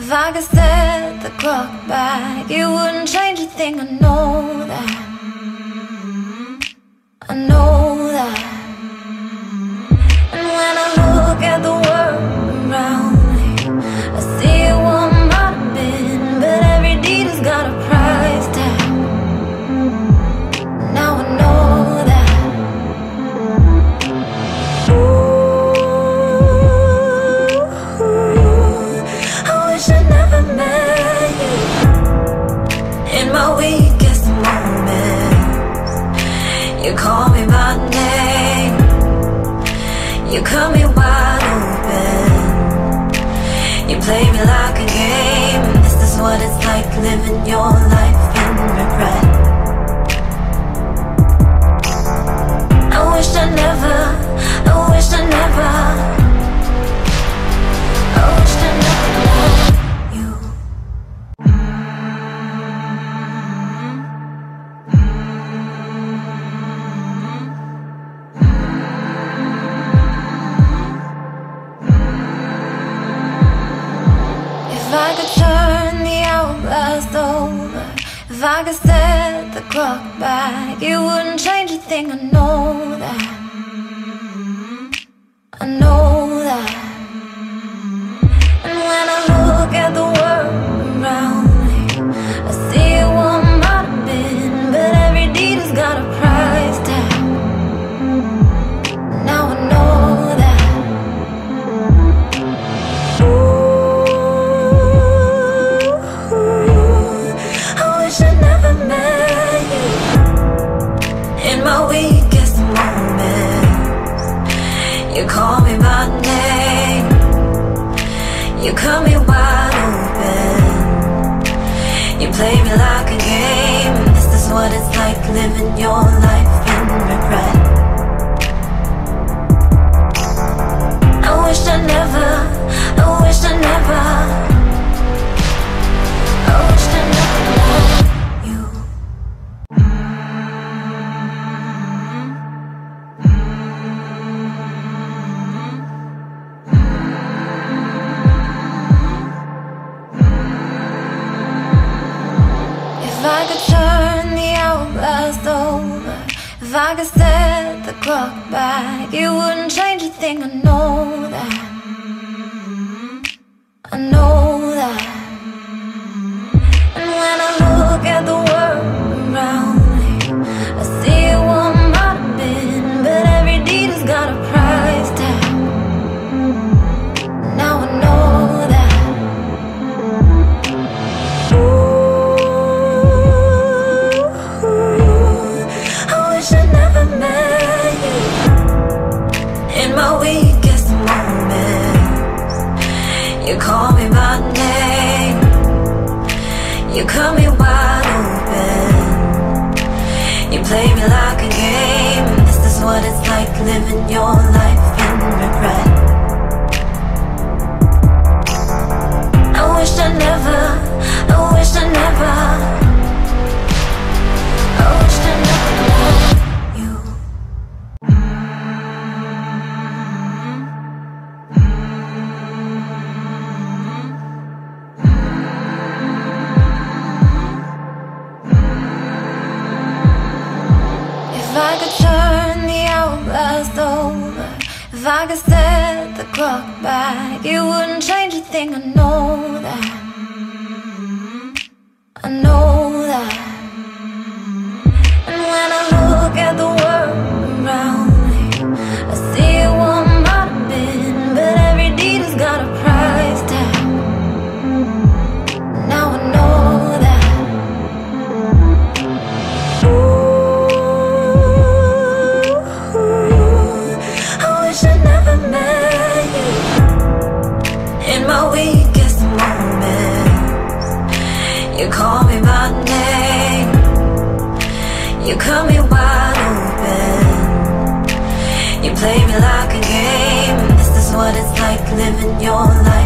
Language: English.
If I could set the clock back, it wouldn't change a thing. I know that. I know that. And when I look at the world around me, I see what might have been, but every deed has got a price tag. Now I know that. Ooh, I wish I never met you. In my weakest moments, you call me by name. You cut me wide open. You play me like a game. This is what it's like living your life in regret. I wish I never, I wish I never, I wish I never met you. If I could turn the hourglass over, if I could set the clock back, it wouldn't change a thing. I know that. I know that. And when I look at the world around me, I see what might have been, but every deed has got a price tag. Now I know that. I wish I never met you. In my weakest moments, you call me by name. You cut me wide open. You play me like a game. This is what it's like living your life in regret. I wish I never, I wish I never, I wish I never met you. If I could turn the hourglass over, if I could set the clock back, it wouldn't change a thing. I know that. I know that. And when I look at the world around me, I see what might have been, but every deed has got a price tag. Now I know that. I wish I never met you. In my weakest moments, you call me by name. You cut me wide open. You play me like a game. This is what it's like living your life in regret. I wish I never, I wish I never, I wish I never met you. If I could turn the hourglass over, if I could set the clock back, it wouldn't change a thing. I know that. I know that. And when I look at the world around me, I see what might have been, but every deed has got a price tag. Now I know that. I wish I never met you. In my weakest moments, you call me by name. You cut me wide open. You play me like a game. This is what it's like living your life